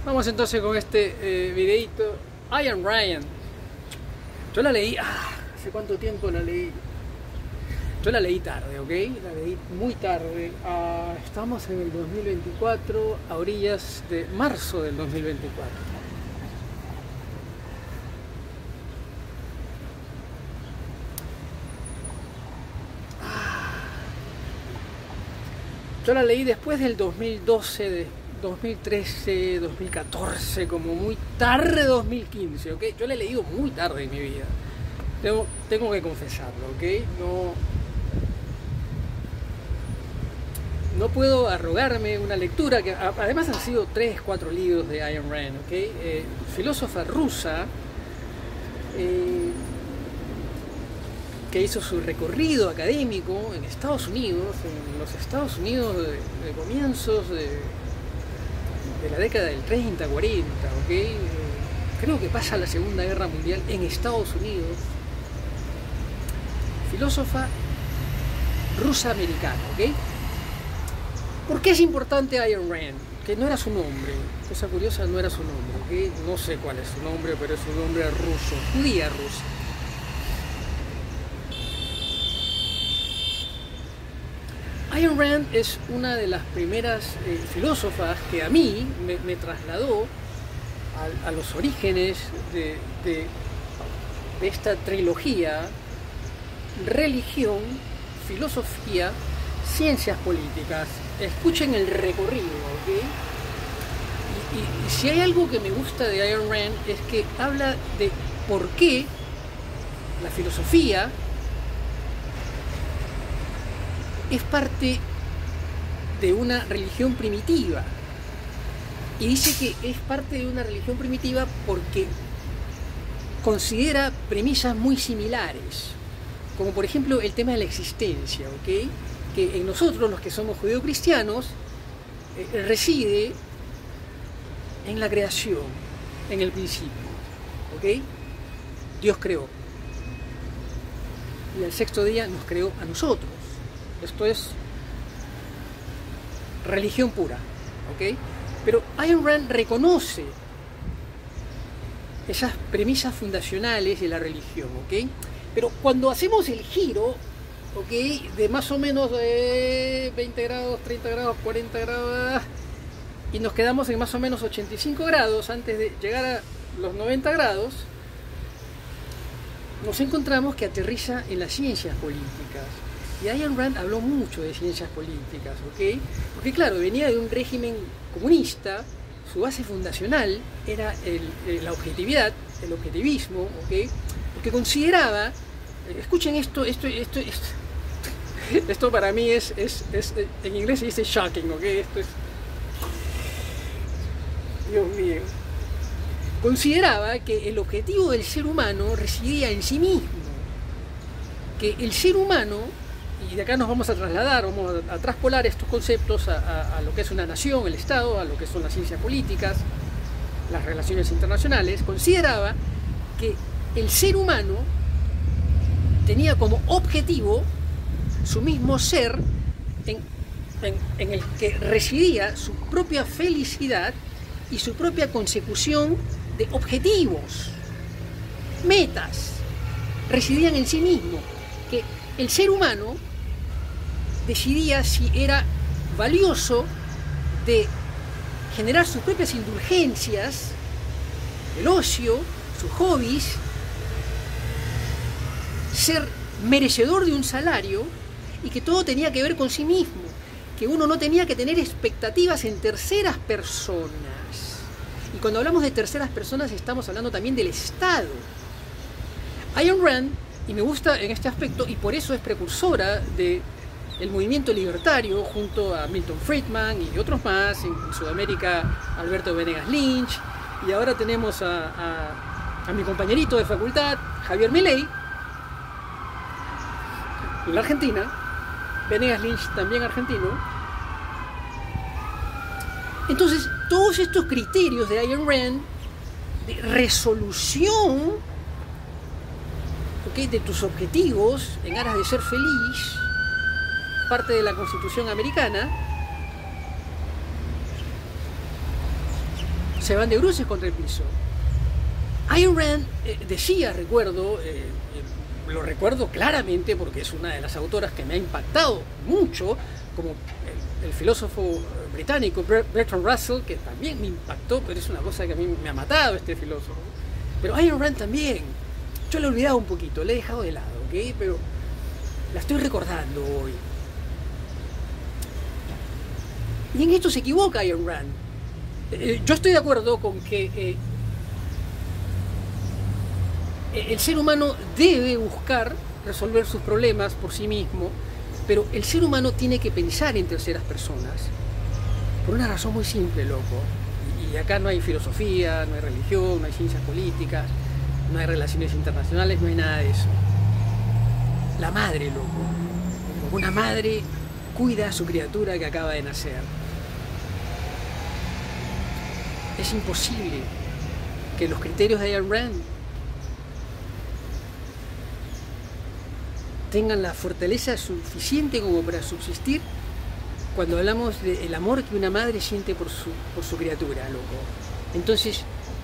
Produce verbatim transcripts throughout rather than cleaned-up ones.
Vamos entonces con este eh, videito. Ayn Rand. Yo la leí, ah, ¿hace cuánto tiempo la leí? Yo la leí tarde, ¿ok? La leí muy tarde. Ah, estamos en el dos mil veinticuatro, a orillas de marzo del dos mil veinticuatro. Ah, yo la leí después del dos mil doce, de dos mil trece, dos mil catorce, como muy tarde dos mil quince, ¿ok? Yo la he leído muy tarde en mi vida. Tengo, tengo que confesarlo, ¿ok? No, no puedo arrogarme una lectura, que además han sido tres, cuatro libros de Ayn Rand, ¿ok? Eh, filósofa rusa, eh, que hizo su recorrido académico en Estados Unidos, en los Estados Unidos de, de comienzos de, de la década del treinta, cuarenta, ¿ok? Eh, creo que pasa la Segunda Guerra Mundial en Estados Unidos. Filósofa rusa-americana, ¿ok? ¿Por qué es importante Ayn Rand? Que no era su nombre, cosa curiosa, no era su nombre, ¿ok? No sé cuál es su nombre, pero es un nombre ruso, judía rusa. Ayn Rand es una de las primeras eh, filósofas que a mí me, me trasladó a, a los orígenes de, de, de esta trilogía: religión, filosofía, ciencias políticas. Escuchen el recorrido, ¿ok? Y, y, y si hay algo que me gusta de Ayn Rand es que habla de por qué la filosofía es parte de una religión primitiva. Y dice que es parte de una religión primitiva porque considera premisas muy similares, como por ejemplo el tema de la existencia, ¿ok? Que en nosotros, los que somos judeocristianos, eh, reside en la creación, en el principio, ¿ok? Dios creó y al sexto día nos creó a nosotros. Esto es religión pura, ¿ok? Pero Ayn Rand reconoce esas premisas fundacionales de la religión, ¿ok? Pero cuando hacemos el giro, ¿ok?, de más o menos de veinte grados, treinta grados, cuarenta grados, y nos quedamos en más o menos ochenta y cinco grados antes de llegar a los noventa grados, nos encontramos que aterriza en las ciencias políticas. Y Ayn Rand habló mucho de ciencias políticas, ¿ok? Porque claro, venía de un régimen comunista, su base fundacional era el, el, la objetividad, el objetivismo, ¿ok? Porque consideraba, escuchen esto, esto, esto, esto, esto para mí es, es, es, en inglés se dice shocking, ¿ok? Esto es, Dios mío. Consideraba que el objetivo del ser humano residía en sí mismo, que el ser humano, y de acá nos vamos a trasladar, vamos a, a traspolar estos conceptos a, a, a lo que es una nación, el Estado, a lo que son las ciencias políticas, las relaciones internacionales. Consideraba que el ser humano tenía como objetivo su mismo ser, en, en, en el que residía su propia felicidad y su propia consecución de objetivos, metas, residían en sí mismo, que el ser humano decidía si era valioso de generar sus propias indulgencias, el ocio, sus hobbies, ser merecedor de un salario, y que todo tenía que ver con sí mismo, que uno no tenía que tener expectativas en terceras personas. Y cuando hablamos de terceras personas estamos hablando también del Estado. Ayn Rand, y me gusta en este aspecto, y por eso es precursora del movimiento libertario junto a Milton Friedman y otros más, en Sudamérica Alberto Venegas Lynch, y ahora tenemos a, a, a mi compañerito de facultad, Javier Milei, en la Argentina, Venegas Lynch también argentino. Entonces, todos estos criterios de Ayn Rand, de resolución, ¿okay?, de tus objetivos en aras de ser feliz, parte de la Constitución americana, se van de bruces contra el piso. Ayn Rand eh, decía, recuerdo, eh, eh, lo recuerdo claramente porque es una de las autoras que me ha impactado mucho, como el, el filósofo británico Bertrand Russell, que también me impactó, pero es una cosa que a mí me ha matado este filósofo. Pero Ayn Rand también, yo la he olvidado un poquito, la he dejado de lado, ¿ok? Pero la estoy recordando hoy. Y en esto se equivoca Ayn Rand. Eh, yo estoy de acuerdo con que eh, el ser humano debe buscar resolver sus problemas por sí mismo, pero el ser humano tiene que pensar en terceras personas por una razón muy simple, loco. Y, y acá no hay filosofía, no hay religión, no hay ciencias políticas, no hay relaciones internacionales, no hay nada de eso. La madre, loco. Una madre cuida a su criatura que acaba de nacer. Es imposible que los criterios de Ayn Rand tengan la fortaleza suficiente como para subsistir cuando hablamos del amor que una madre siente por su, por su criatura, loco. Entonces,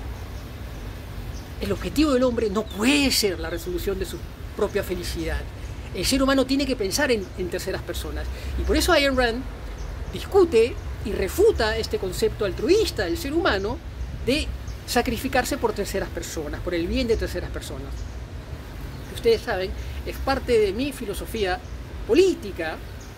el objetivo del hombre no puede ser la resolución de su propia felicidad. El ser humano tiene que pensar en, en terceras personas. Y por eso Ayn Rand discute y refuta este concepto altruista del ser humano de sacrificarse por terceras personas, por el bien de terceras personas. Ustedes saben, es parte de mi filosofía política,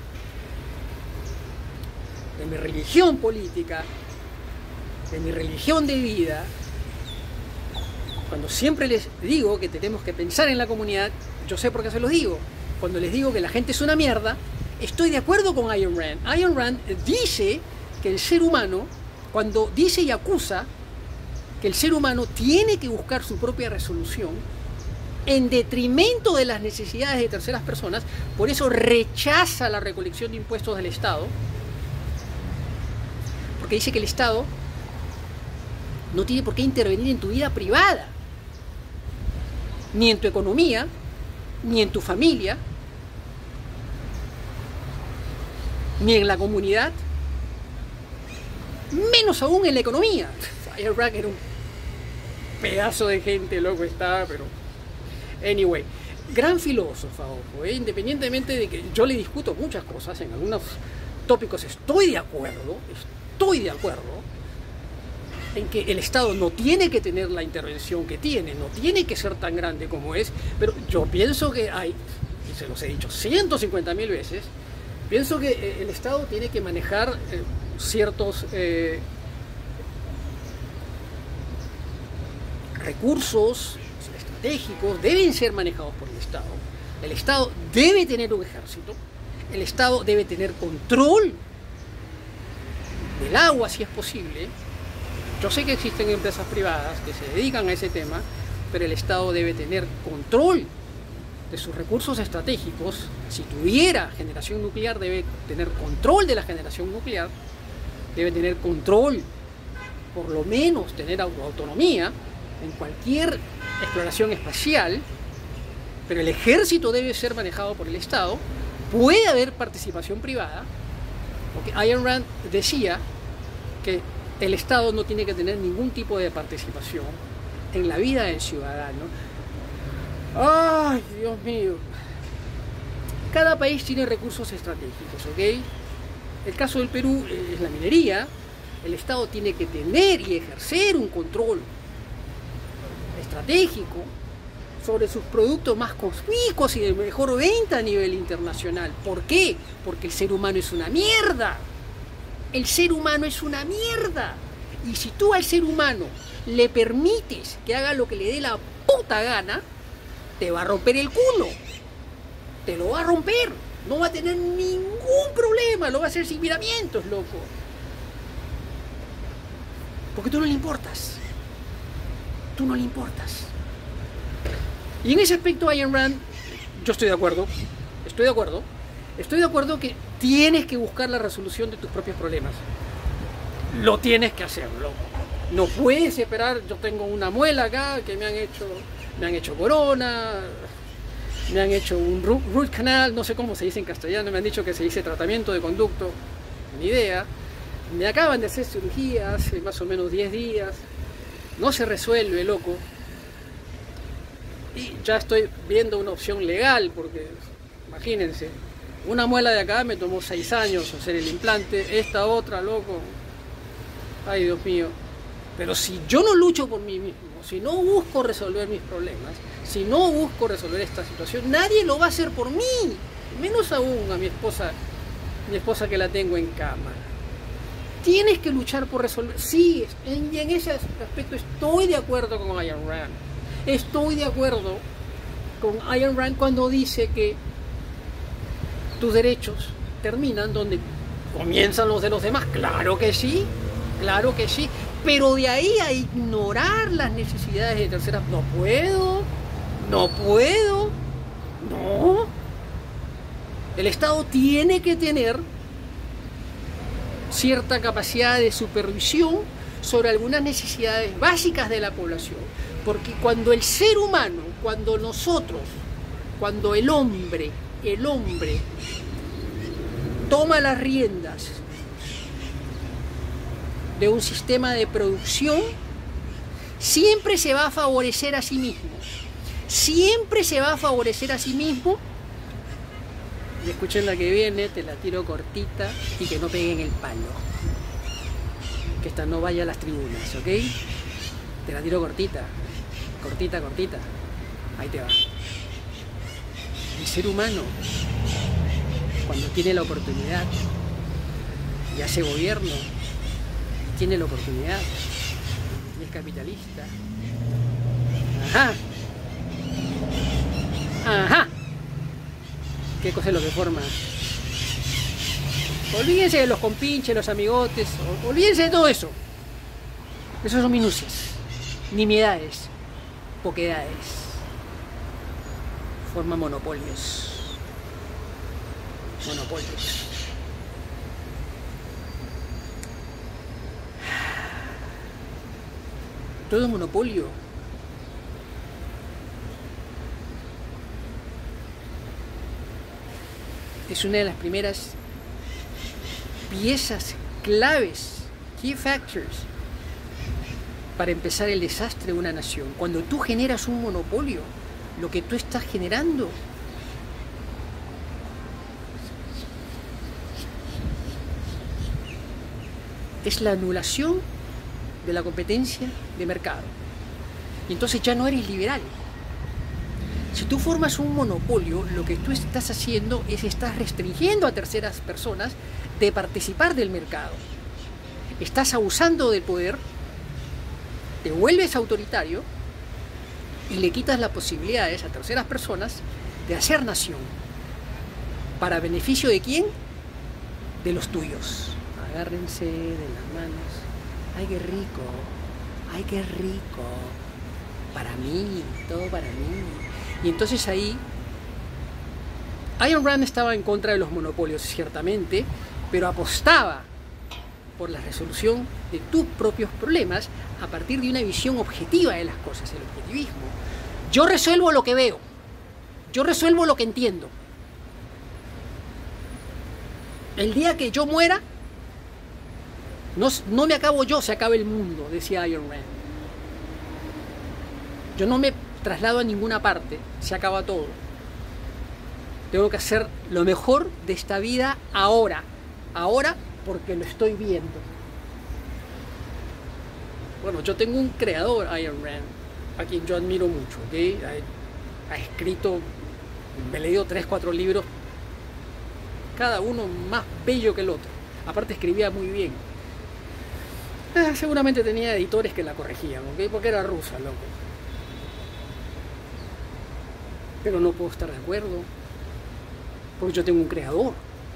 de mi religión política, de mi religión de vida. Cuando siempre les digo que tenemos que pensar en la comunidad, yo sé por qué se los digo. Cuando les digo que la gente es una mierda, estoy de acuerdo con Ayn Rand. Ayn Rand dice que el ser humano, cuando dice y acusa que el ser humano tiene que buscar su propia resolución en detrimento de las necesidades de terceras personas, por eso rechaza la recolección de impuestos del Estado, porque dice que el Estado no tiene por qué intervenir en tu vida privada, ni en tu economía, ni en tu familia, ni en la comunidad, menos aún en la economía. Ayn Rand era un pedazo de gente, loco estaba, pero... Anyway, gran filósofa, ojo, ¿eh? Independientemente de que yo le discuto muchas cosas, en algunos tópicos estoy de acuerdo, estoy de acuerdo, en que el Estado no tiene que tener la intervención que tiene, no tiene que ser tan grande como es, pero yo pienso que hay, y se los he dicho ciento cincuenta mil veces, pienso que el Estado tiene que manejar eh, ciertos eh, recursos estratégicos, deben ser manejados por el Estado. El Estado debe tener un ejército, el Estado debe tener control del agua si es posible. Yo sé que existen empresas privadas que se dedican a ese tema, pero el Estado debe tener control de sus recursos estratégicos. Si tuviera generación nuclear, debe tener control de la generación nuclear, debe tener control, por lo menos tener autonomía en cualquier exploración espacial, pero el ejército debe ser manejado por el Estado. Puede haber participación privada, porque Ayn Rand decía que el Estado no tiene que tener ningún tipo de participación en la vida del ciudadano. ¡Ay, Dios mío! Cada país tiene recursos estratégicos, ¿ok? El caso del Perú es la minería. El Estado tiene que tener y ejercer un control estratégico sobre sus productos más conspicuos y de mejor venta a nivel internacional. ¿Por qué? Porque el ser humano es una mierda. El ser humano es una mierda. Y si tú al ser humano le permites que haga lo que le dé la puta gana, te va a romper el culo. Te lo va a romper. No va a tener ningún problema. Lo va a hacer sin miramientos, loco. Porque tú no le importas. Tú no le importas. Y en ese aspecto Ayn Rand, yo estoy de acuerdo. Estoy de acuerdo. Estoy de acuerdo que tienes que buscar la resolución de tus propios problemas. Lo tienes que hacer, loco. No puedes esperar. Yo tengo una muela acá que me han hecho, me han hecho corona, me han hecho un root canal, no sé cómo se dice en castellano, me han dicho que se dice tratamiento de conducto, ni idea. Me acaban de hacer cirugía hace más o menos diez días. No se resuelve, loco. Y ya estoy viendo una opción legal, porque imagínense, una muela de acá me tomó seis años hacer el implante, esta otra, loco. Ay, Dios mío. Pero si yo no lucho por mí mismo, si no busco resolver mis problemas, si no busco resolver esta situación, nadie lo va a hacer por mí. Menos aún a mi esposa, mi esposa que la tengo en cama. Tienes que luchar por resolver. Sí, en, en ese aspecto estoy de acuerdo con Ayn Rand. Estoy de acuerdo con Ayn Rand cuando dice que tus derechos terminan donde comienzan los de los demás. Claro que sí, claro que sí. Pero de ahí a ignorar las necesidades de terceras, no puedo, no puedo, no. El Estado tiene que tener cierta capacidad de supervisión sobre algunas necesidades básicas de la población. Porque cuando el ser humano, cuando nosotros, cuando el hombre, el hombre toma las riendas de un sistema de producción, siempre se va a favorecer a sí mismo. Siempre se va a favorecer a sí mismo. Y escuchen la que viene, te la tiro cortita y que no peguen el palo. Que esta no vaya a las tribunas, ¿ok? Te la tiro cortita, cortita, cortita. Ahí te va. El ser humano, cuando tiene la oportunidad y hace gobierno, tiene la oportunidad y es capitalista. Ajá. Ajá. ¿Qué cosa es lo que forma? Olvídense de los compinches, los amigotes, olvídense de todo eso. Esos son minucias, nimiedades, poquedades. Forma monopolios. Monopolios. Todo es monopolio. Es una de las primeras piezas claves, key factors, para empezar el desastre de una nación. Cuando tú generas un monopolio, lo que tú estás generando es la anulación de la competencia de mercado. Y entonces ya no eres liberal. Si tú formas un monopolio, lo que tú estás haciendo es estás restringiendo a terceras personas de participar del mercado. Estás abusando del poder, te vuelves autoritario y le quitas las posibilidades a terceras personas de hacer nación. ¿Para beneficio de quién? De los tuyos. Agárrense de las manos. ¡Ay, qué rico! ¡Ay, qué rico! Para mí, todo para mí. Y entonces ahí, Ayn Rand estaba en contra de los monopolios, ciertamente, pero apostaba por la resolución de tus propios problemas a partir de una visión objetiva de las cosas, el objetivismo. Yo resuelvo lo que veo, yo resuelvo lo que entiendo. El día que yo muera, no, no me acabo yo, se acaba el mundo, decía Ayn Rand. Yo no me traslado a ninguna parte, se acaba todo. Tengo que hacer lo mejor de esta vida ahora, ahora porque lo estoy viendo. Bueno, yo tengo un creador, Ayn Rand, a quien yo admiro mucho, ¿okay? ha, ha escrito, me he leído tres, cuatro libros, cada uno más bello que el otro. Aparte escribía muy bien. Eh, seguramente tenía editores que la corregían, ¿okay? Porque era rusa, loco. Pero no puedo estar de acuerdo, porque yo tengo un creador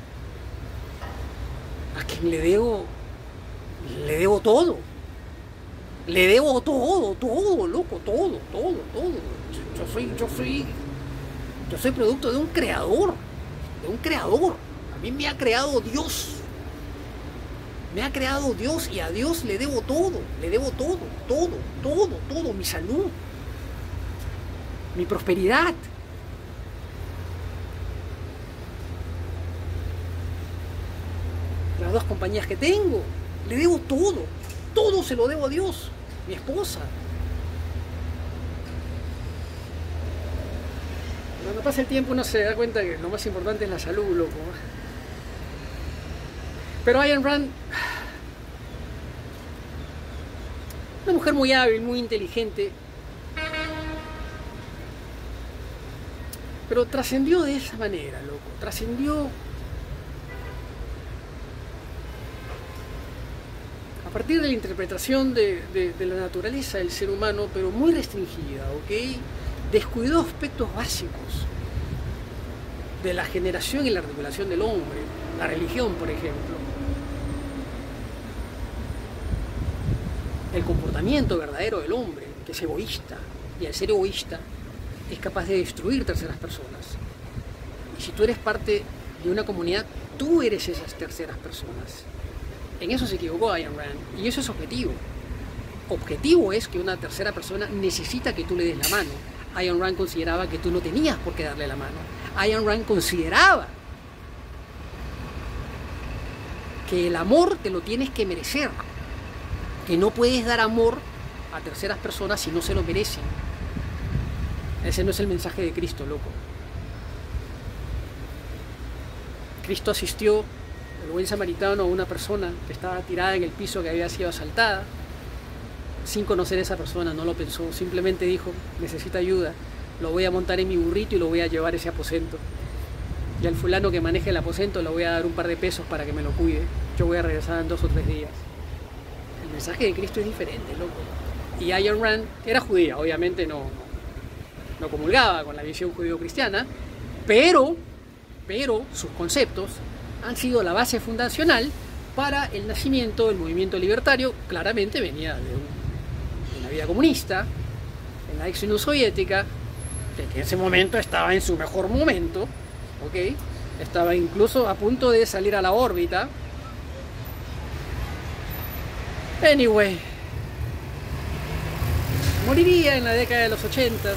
a quien le debo, le debo todo, le debo todo, todo, loco, todo, todo, todo. Yo, yo soy, yo soy, yo soy producto de un creador, de un creador. A mí me ha creado Dios, me ha creado Dios y a Dios le debo todo, le debo todo, todo, todo, todo, mi salud, mi prosperidad. Las dos compañías que tengo, Le debo todo, todo se lo debo a Dios, mi esposa. Cuando pasa el tiempo uno se da cuenta que lo más importante es la salud, loco. Pero Ayn Rand, una mujer muy hábil, muy inteligente, pero trascendió de esa manera, loco. Trascendió a partir de la interpretación de, de, de la naturaleza del ser humano, pero muy restringida, ¿ok? Descuidó aspectos básicos de la generación y la articulación del hombre, la religión, por ejemplo, el comportamiento verdadero del hombre, que es egoísta, y al ser egoísta es capaz de destruir terceras personas. Y si tú eres parte de una comunidad, tú eres esas terceras personas. En eso se equivocó Ayn Rand, y eso es objetivo. Objetivo es que una tercera persona necesita que tú le des la mano. Ayn Rand consideraba que tú no tenías por qué darle la mano. Ayn Rand consideraba que el amor te lo tienes que merecer, que no puedes dar amor a terceras personas si no se lo merecen. Ese no es el mensaje de Cristo, loco. Cristo asistió, el buen samaritano, a una persona que estaba tirada en el piso, que había sido asaltada. Sin conocer a esa persona, no lo pensó, simplemente dijo, necesita ayuda, lo voy a montar en mi burrito y lo voy a llevar a ese aposento. Y al fulano que maneje el aposento le voy a dar un par de pesos para que me lo cuide. Yo voy a regresar en dos o tres días. El mensaje de Cristo es diferente, loco. Y Ayn Rand era judía, obviamente no, no comulgaba con la visión judío-cristiana, pero, pero sus conceptos han sido la base fundacional para el nacimiento del movimiento libertario. Claramente venía de un vida comunista, en la ex Unión Soviética, que en ese momento estaba en su mejor momento, ¿ok? Estaba incluso a punto de salir a la órbita. Anyway, moriría en la década de los ochentas,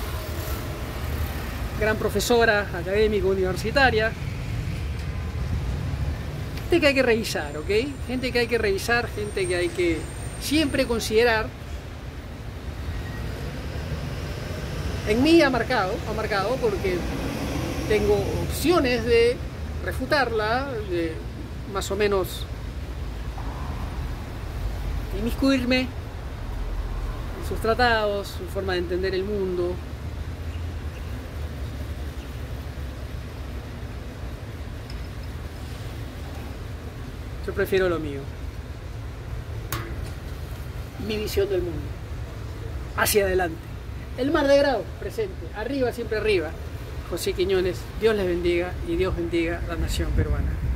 gran profesora, académica, universitaria. Gente que hay que revisar, ¿ok? Gente que hay que revisar, gente que hay que siempre considerar. En mí ha marcado, ha marcado porque tengo opciones de refutarla, de más o menos inmiscuirme en sus tratados, su forma de entender el mundo. Yo prefiero lo mío, mi visión del mundo, hacia adelante. El mar de Grau, presente, arriba, siempre arriba. José Quiñones, Dios les bendiga y Dios bendiga la nación peruana.